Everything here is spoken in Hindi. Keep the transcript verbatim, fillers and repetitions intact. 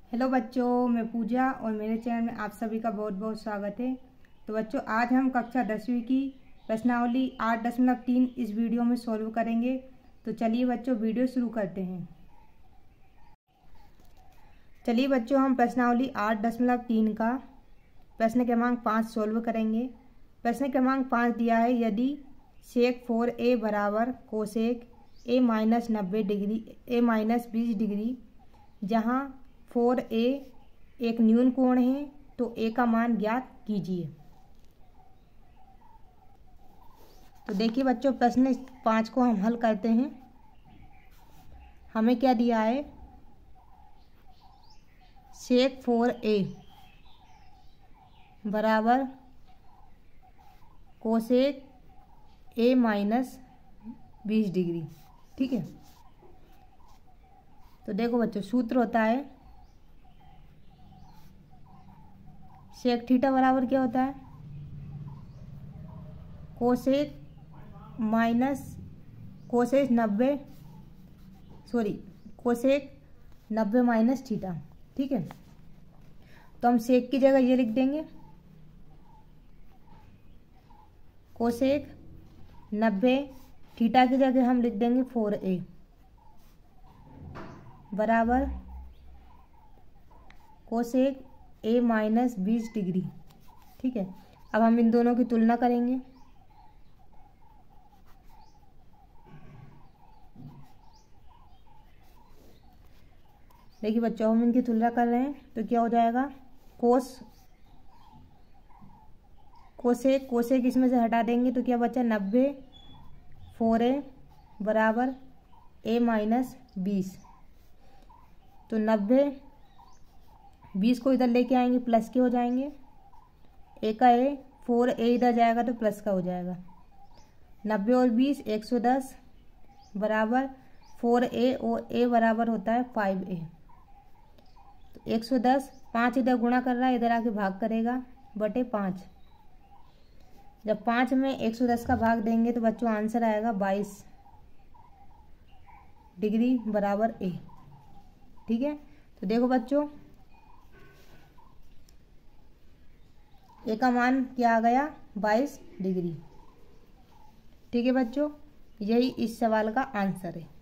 हेलो बच्चों, मैं पूजा और मेरे चैनल में आप सभी का बहुत बहुत स्वागत है। तो बच्चों, आज हम कक्षा दसवीं की प्रश्नावली आठ दशमलव तीन इस वीडियो में सॉल्व करेंगे। तो चलिए बच्चों, वीडियो शुरू करते हैं। चलिए बच्चों, हम प्रश्नावली आठ दशमलव तीन का प्रश्न क्रमांक पाँच सॉल्व करेंगे। प्रश्न क्रमांक पाँच दिया है, यदि सेक फोर ए बराबर कोसेक ए माइनस नब्बे डिग्री ए माइनस बीस डिग्री, जहाँ फोर ए एक न्यून कोण है, तो ए का मान ज्ञात कीजिए। तो देखिए बच्चों, प्रश्न पाँच को हम हल करते हैं। हमें क्या दिया है, सेक फोर ए बराबर कोसेक ए माइनस बीस डिग्री। ठीक है, तो देखो बच्चों, सूत्र होता है सेक थीटा बराबर क्या होता है, कोसेक माइनस कोसेक नब्बे सॉरी कोसेक नब्बे माइनस थीटा। ठीक है, तो हम सेक की जगह ये लिख देंगे, कोसेक नब्बे, थीटा की जगह हम लिख देंगे फोर ए बराबर कोसेक ए माइनस बीस डिग्री। ठीक है, अब हम इन दोनों की तुलना करेंगे। देखिए बच्चों, हम इनकी तुलना कर रहे हैं तो क्या हो जाएगा, कोस कोसेक कोसेक इसमें से हटा देंगे तो क्या बचा, नब्बे फोर ए बराबर ए माइनस बीस। तो नब्बे बीस को इधर लेके आएंगे, प्लस के हो जाएंगे, ए का ए, फोर ए इधर जाएगा तो प्लस का हो जाएगा। नब्बे और बीस एक सौ दस बराबर फोर ए और ए बराबर होता है फाइव ए। तो एक सौ दस, पाँच इधर गुणा कर रहा है, इधर आके भाग करेगा बटे पाँच। जब पाँच में एक सौ दस का भाग देंगे तो बच्चों आंसर आएगा बाईस डिग्री बराबर ए। ठीक है, तो देखो बच्चों, ए का मान क्या आ गया, बाईस डिग्री। ठीक है बच्चों, यही इस सवाल का आंसर है।